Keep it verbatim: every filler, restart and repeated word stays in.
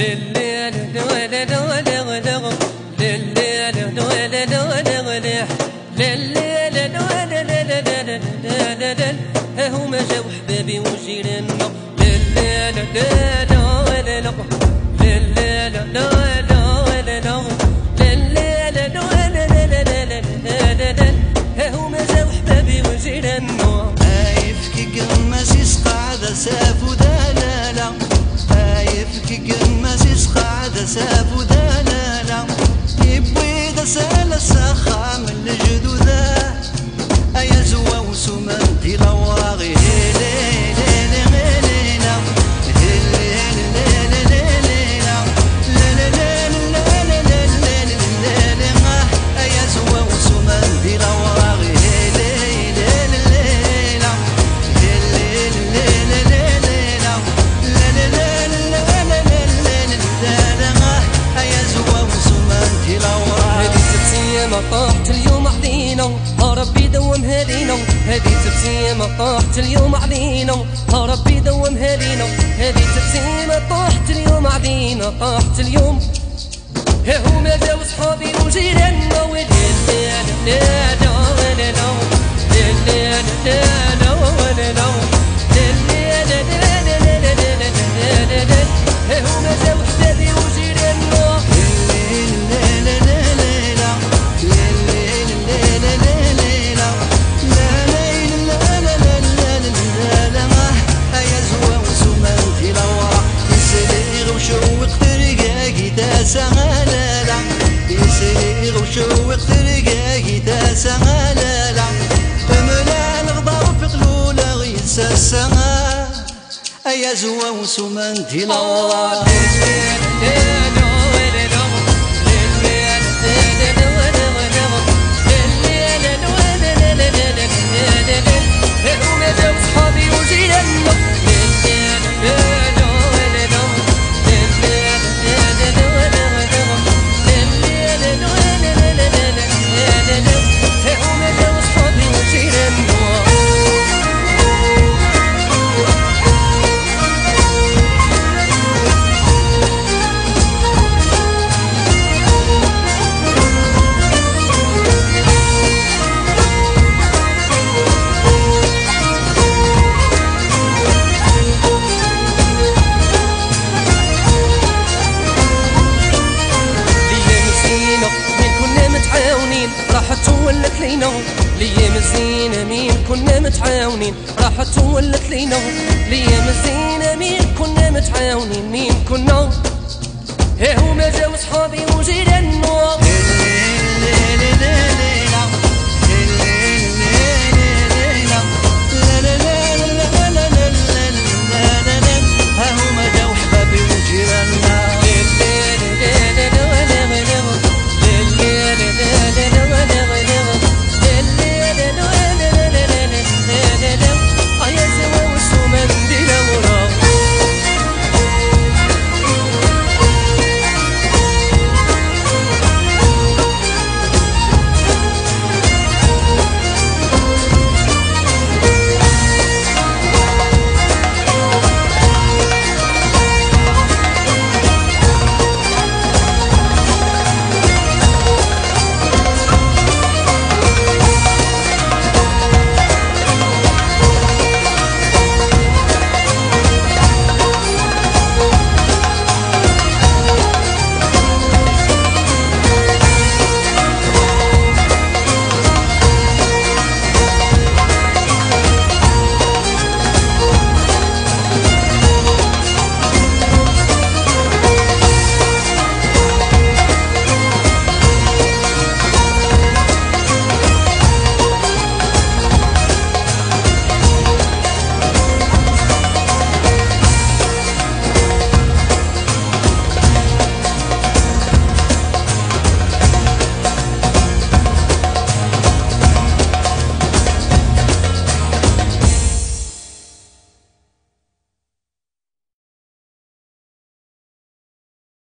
هما جاو حبابي وجيراننا لا لا لا لا لا لا لا لا لا لا لا هما جاو حبابي وجيراننا هايف كي قماش يسقعد سافو دلالا هايف كي قماش يسقعد سافو دلالا يبوي دسال السخا من الجدوده ايا زوا وسومان دي لواغي طاحت اليوم علينا ربي دومها لينا هذه تبسيمة طاحت اليوم علينا ربي دومها لينا هذه تبسيمة طاحت اليوم علينا طاحت اليوم هما جاو صحابي وجيراننا وليل لا لا لا لا لا لا لا هما جاو حبابي وجيراننا سغلالا يسير وشوق ترقاقي تسغلالا تملا الغضب في قلولا غيسا السغا ايا زوا وسومان دي الله هما جاو صحابي وجيراننا راحت ولت لينا ليام الزينة مين كنا متعاونين راحت ولت لينا ليام الزينة مين كنا متعاونين مين كنا هما جاو صحابي وجيراننا